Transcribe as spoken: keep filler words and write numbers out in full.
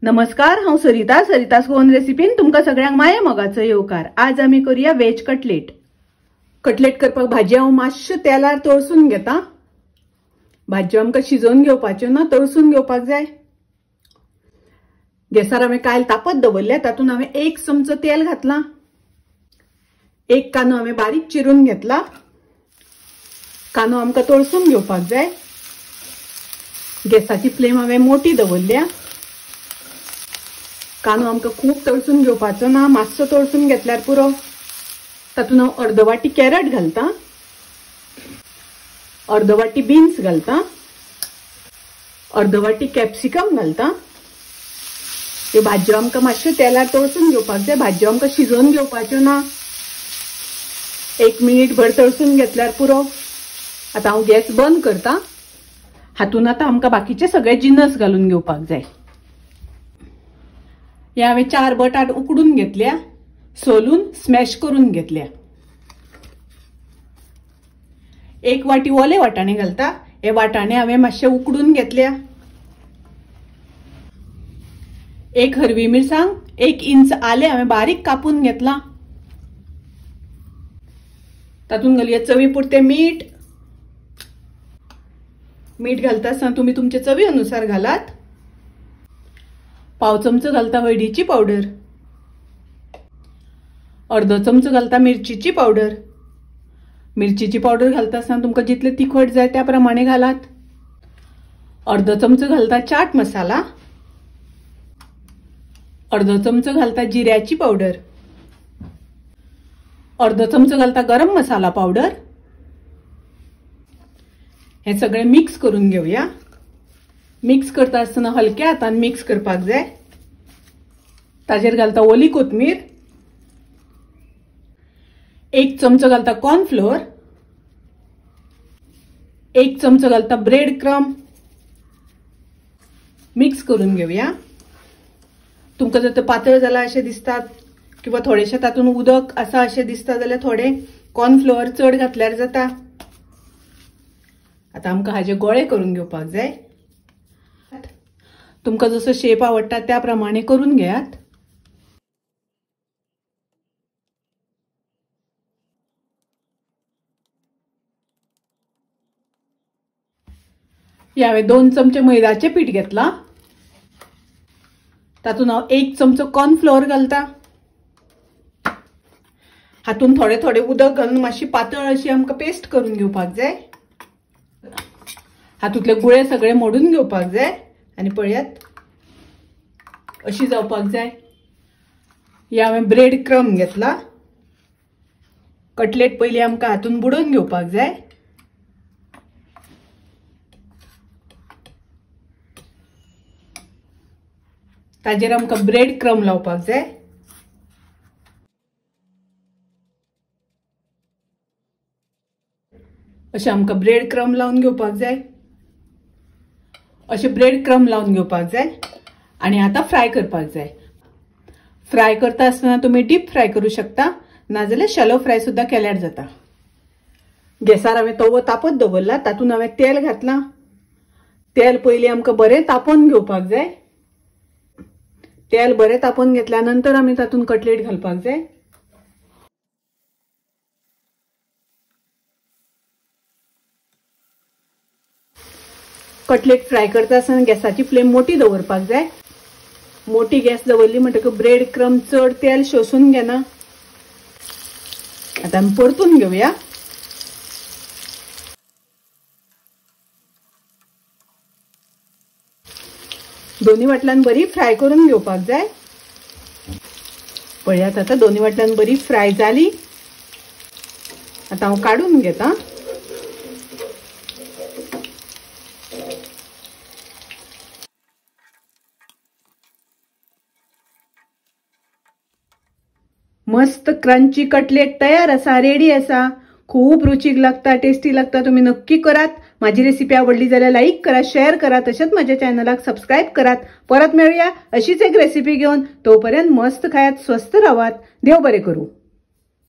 नमस्कार, हांव सरिता सरितास गोवन रेसिपीन तुमकां सगळ्यांक माये मोगाचो येवकार। आज आमी करूया वेज कटलेट। कटलेट करपाक भाजी हांव मातशें तेलार तळसून घेता। भाजी आमकां शिजोवन घेवपाच्यो ना, तळसून घेवपाक जाय। गॅसार हांवें कायल तापत दवरल्या, तातूंत हांवें एक चमचो तेल घातला। एक कांदो हांवें बारीक चिरून घेतला। कांदो आमकां तळसून घेवपाक जाय। गॅसाची फ्लेम हांवें मोठी दवरल्या। कांदो आमकां खूब तळसून घेवपाचो ना, मातसो तळसून घेतल्यार पुरो। तातूंत हांव अर्द वाटी कॅरट घालता, अर्द वाटी बीन्स घालता, अर्द वाटी कॅप्सिकम घालता। ह्यो भाजयो आमकां मातश्यो तेलार तळसून घेवपाक जाय। भाजयो आमकां शिजोवन घेवपाच्यो ना, एक मिनीट भर तळसून घेतल्यार पुरो। आता हांव गॅस बंद करता। हातूंत आतां आमकां बाकीचे सगळे जिनस घालून घेवपाक जाय। हे हांवें चार बटाट उकडून घेतल्या, सोलून स्मॅश करून घेतल्या। एक वाटी ओले वाटाणे घालता। हे वाटाणे हांवें मातशे उकडून घेतल्या। एक हरवी मिरसांग, एक इंच आले हांवें बारीक कापून घेतला। तातूंत घालुया चवी पुरते मीठ। मीठ घालता आसतना तुमी तुमचे चवी अनुसार घालात। पाव चमचो घालता हळदीची पावडर, अर्धो चमचो घालता मिरचीची पावडर। मिरचीची पावडर घालता आसतना तुमकां जितले तिखट जाय त्या प्रमाणे घालात। अर्धो चमचो घालता चाट मसाला, अर्धो चमचो घालता जिऱ्याची पावडर, अर्धो चमचो घालता गरम मसाला पावडर। हे सगळे मिक्स करून घेऊया। मिक्स करता आसतना हलक्या हातान मिक्स करपाक जाय। ताजेर घालता ओली कोथमीर, एक चमचो घालता कॉर्नफ्लोर, एक चमचो घालता ब्रेड क्रम। मिक्स करून घेऊया। तुमकां जर पातळ जाला अशें दिसतात किंवा थोडेशे तातूंत उदक आसा अशें दिसता जाल्यार थोडे कॉर्नफ्लोर चड घातल्यार जाता। आता आमकां हाजे गोळे करून घेवपाक जाय। तुमकां जसो शेप आवडटा त्या प्रमाणे करून घेयात। हे हांवें दोन चमचे मैदाचे पीठ घेतला। तातूंत हांव एक चमचो कॉर्नफ्लोर घालता। हातूंत थोडे थोडे उदक घालून मातशी पातळ अशी आमकां पेस्ट करून घेवपाक जाय। हातूंतले गुळे सगळे मोडून घेवपाक जाय आनी पळयात अशी जावपाक जाय। हे हांवें ब्रेड क्रम घेतला। कटलेट पयली आमकां हातूंत बुडोवन घेवपाक जाय। ताजेर आमकां ब्रेड क्रम लावपाक जाय। अशें आमकां ब्रेड क्रम लावन घेवपाक जाय। अशें ब्रेड क्रम लावन घेवपाक जाय आनी आतां फ्राय करपाक जाय। फ्राय करता आसतना तुमी डीप फ्राय करूं शकता, नाजाल्यार शॅलो फ्राय सुद्दां केल्यार जाता। गॅसार हांवें तवो तापत दवरला, तातूंत हांवें तेल घातला। तेल पयलीं आमकां बरें तापोवन घेवपाक जाय। तेल बरें तापोवन घेतल्या नंतर आमी तातूंत कटलेट घालपाक जाय। कटलेट फ्राय करता आसतना गॅसाची फ्लेम मोठी दवरपाक जाय। मोठी गॅस दवरली म्हणटकच ब्रेड क्रम चड तेल शोषून घेना। आता आमी परतून घेवया। दोन्ही वाटल्यान बरी फ्राय करून घेवपाक जाय। पळयात आता दोन्ही वाटल्यान बरी फ्राय जाली। आता हांव काढून घेता। मस्त क्रंची कटलेट तयार आसा, रेडी आसा। खूब रुचीक लागता, टेस्टी लागता। तुम्ही नक्की करात। माझी रेसिपी आवडली जाल्यार लाईक करा, शेअर करा, तसेच माझ्या चॅनलाक सबस्क्राईब करात। परत मिळूया अशीच एक रेसिपी घेऊन। तोपर्यंत मस्त खायात, स्वस्थ राहात। देव बरे करू।